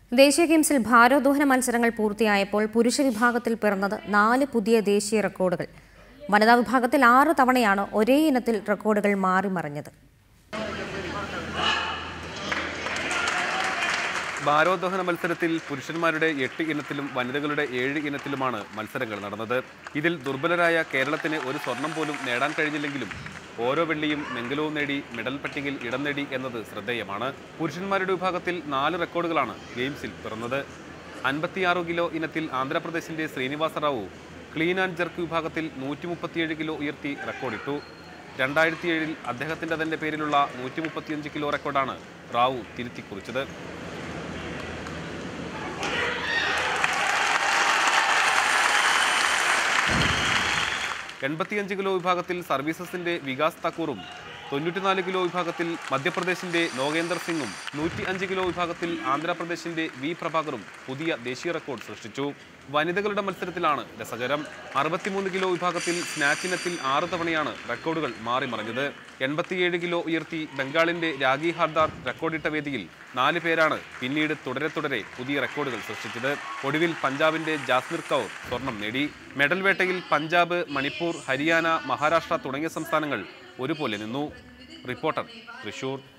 ദേശീയ ഗെയിംസിൽ ഭാരോദ്വഹന മത്സരങ്ങൾ പൂർത്തിയായപ്പോൾ പുരുഷ വിഭാഗത്തിൽ പിറന്നത് 4 പുതിയ ദേശീയ റെക്കോർഡുകൾ. വനിതാ വിഭാഗത്തിൽ 6 തവണയാണ് ഒരേ ഇനത്തിൽ റെക്കോർഡുകൾ മാറിമറിഞ്ഞത്. ഭാരോദ്വഹന മത്സരത്തിൽ പുരുഷന്മാരുടെ 8 ഇനത്തിലും വനിതകളുടെ 7 ഇനത്തിലുമാണ് മത്സരങ്ങൾ നടന്നത്. ഇതിൽ ദുർബലരായ കേരളത്തിന് ഒരു സ്വർണം പോലും നേടാൻ കഴിഞ്ഞില്ലെങ്കിലും ഓരോ വെള്ളിയും വെങ്കലവും നേടി മെഡൽ പട്ടികയിൽ ഇടം നേടി എന്നത് ശ്രദ്ധേയമാണ്. പുരുഷന്മാരുടെ വിഭാഗത്തിൽ 4 റെക്കോർഡുകളാണ് ഗെയിംസിൽ പിറന്നത്. 56 കിലോ ഇനത്തിൽ ആന്ധ്രാപ്രദേശിന്റെ Srinivasa Rao clean and jerk വിഭാഗത്തിൽ 137 കിലോ ഉയർത്തി റെക്കോർഡിട്ടു. 2007 അദ്ദേഹത്തിന്റെ തന്നെ പേരിലുള്ള 135 കിലോ റെക്കോർഡാണ് റാവു തിരുത്തിക്കുറിച്ചത്. 85 കിലോ വിഭാഗത്തിൽ സർവീസസിന്റെ വികാസ് താക്കൂറും 94 കിലോ വിഭാഗത്തിൽ മധ്യപ്രദേശിന്റെ നോഗേന്ദർ സിംഗും 105 കിലോ വിഭാഗത്തിൽ ആന്ധ്രാപ്രദേശിന്റെ വി പ്രഭാകറും പുതിയ ദേശീയ റെക്കോർഡ് സൃഷ്ടിച്ചു. വനിതകളുടെ മത്സരത്തിലാണ് രസകരം. 63 കിലോ വിഭാഗത്തിൽ സ്നാച്ച് ഇനത്തിൽ 6 തവണയാണ് റെക്കോർഡുകൾ മാറിമറിഞ്ഞത്. 87 കിലോ ഉയർത്തി ബംഗാളിന്റെ രാഗി ഹാർദാർ റെക്കോർഡിട്ട വേദിയിൽ 4 പേരാണ് പിന്നീട് തുടരെ പുതിയ റെക്കോർഡുകൾ സൃഷ്ടിച്ചത്. ഒടുവിൽ പഞ്ചാബിന്റെ ജാസ്മിർ കൗർ സ്വർണം നേടി. മെഡൽ വേട്ടയിൽ പഞ്ചാബ്, മണിപ്പൂർ, ഹരിയാന, മഹാരാഷ്ട്ര തുടങ്ങിയ സംസ്ഥാനങ്ങൾ ഒരുപോലെ നിന്നു. റിപ്പോർട്ടർ, തൃശൂർ.